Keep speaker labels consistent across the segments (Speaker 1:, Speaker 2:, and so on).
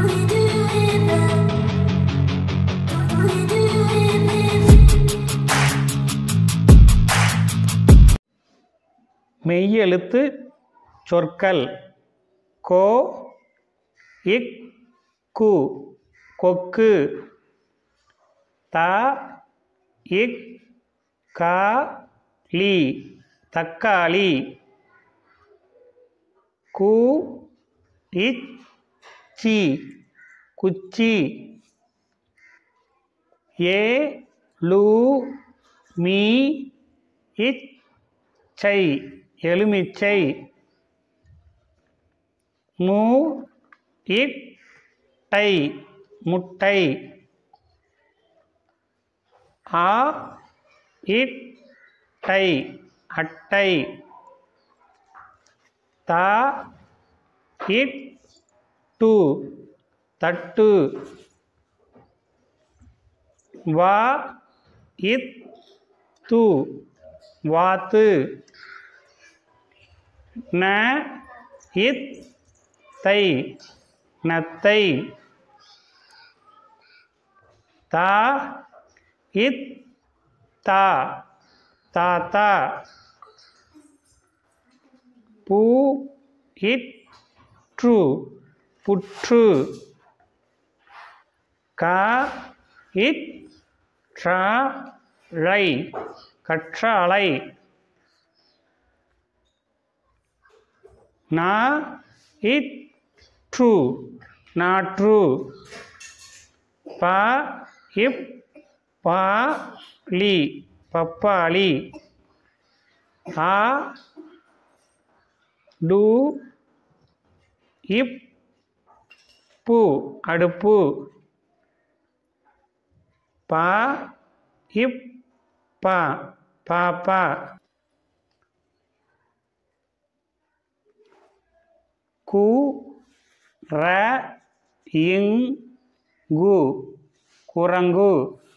Speaker 1: மெய்யெழுத்து சொற்கள் கோ இக் கு கொக்கு த இக் கா லி தக்காளி கு இச் சி குச்சி ஏ லு மீ இச் சை எலுமிச்சை மு இட் டை முட்டை ஆ இட் டை அட்டை த இட் டு தட்டு வா இத் து வாத்து ந இத் தை நத்தை த இத் தா தாத்தா பு இட் ற்று புற்று க இட் ற ழை கற்றாழை நா இட் ற்று நாற்று ப இப் பா லி பப்பாளி ஆ டு இப் பு அடுப்பு பா இப் பா பாப்பா கு ர இங் கு குரங்கு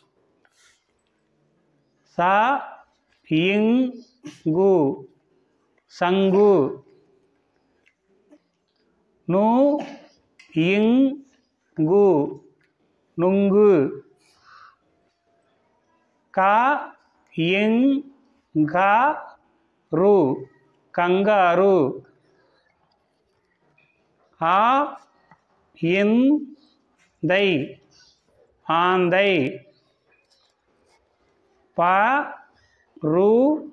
Speaker 1: ச இங் கு சங்கு நு இங் கு நுங்கு க இங் க ரு கங்காரு ஆ இந் தை ஆந்தை ப ரு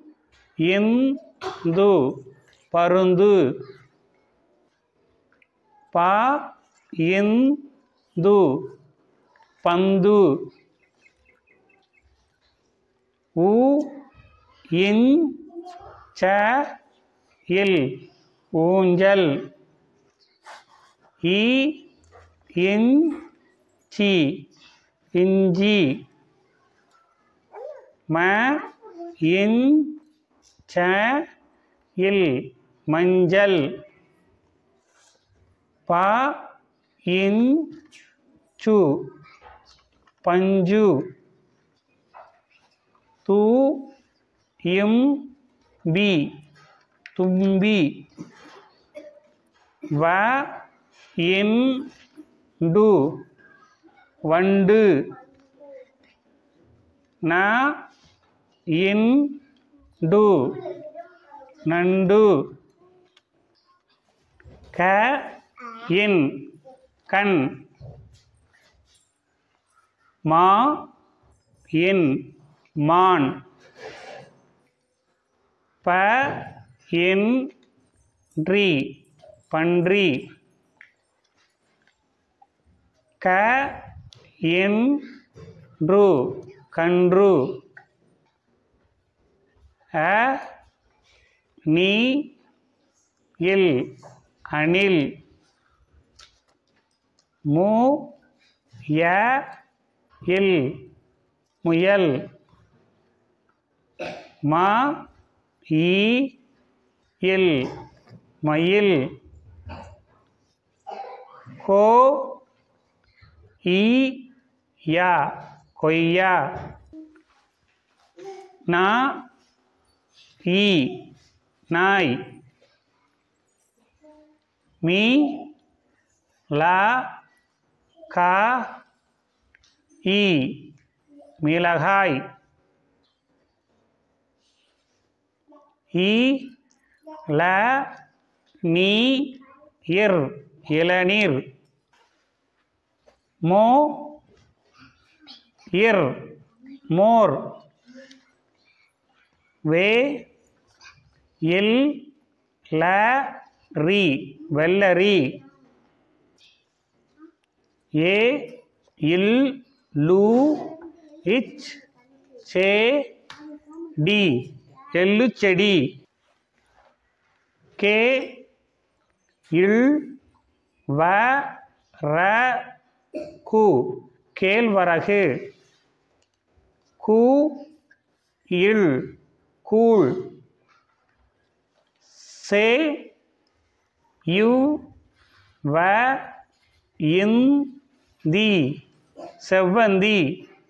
Speaker 1: இந்து பருந்து ப இந்து பந்து உ இன் ச இல் ஊஞ்சல் இ இன் சி இஞ்சி ம இன் ச இல் மஞ்சள் ப இன் சு பஞ்சு து இம் பி தும்பி வ இன் டு வண்டு ந இன் டு நண்டு க இன் கண் மா இன் மான் ப இன் றி பன்றி க இன் று கன்று அ நீ இல் அணில் மு ய இல் முயல் ம இ இல் மயில் கோ இ யா கொய்யா நா இ நாய் மீ லா கா இ மிளகாய் இ ல நீ இர் இளநீர் மோ இர் மோர் வே இல் ல ரி வெள்ளரி ஏ இல் லு இச் சே டி எள்ளுச்செடி கே இல் வ ர கு கேழ்வரகு கு இல் கூழ் சே யு வ இந் தி செவ்வந்தி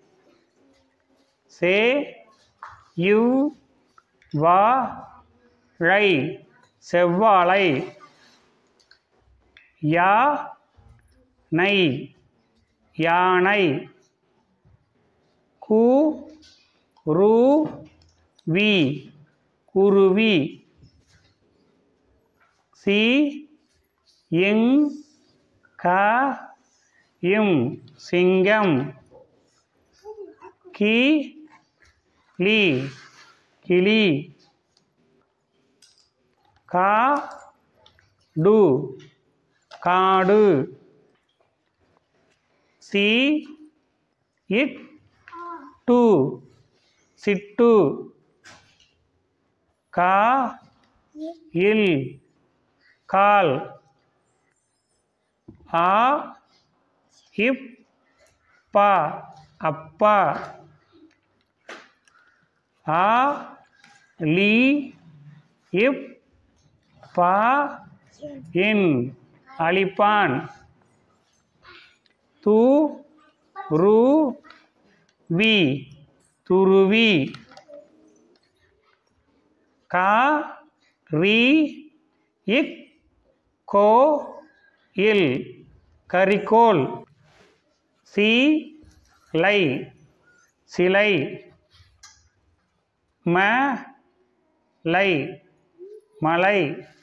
Speaker 1: சே யு வா ழை செவ்வாழை யா நை யானை கு ரு வி குருவி சி இங் க இம் சிங்கம் கி லி கிளி கா டு காடு சி இட் டு சிட்டு கா இல் கால் ஆ இப் பா அப்பா ஆ லி இப் பா இன் அழிப்பான் து ரு வி துருவி கா ரி இக் கோ இல் கரிக்கோல் சி லை சிலை ம லை மலை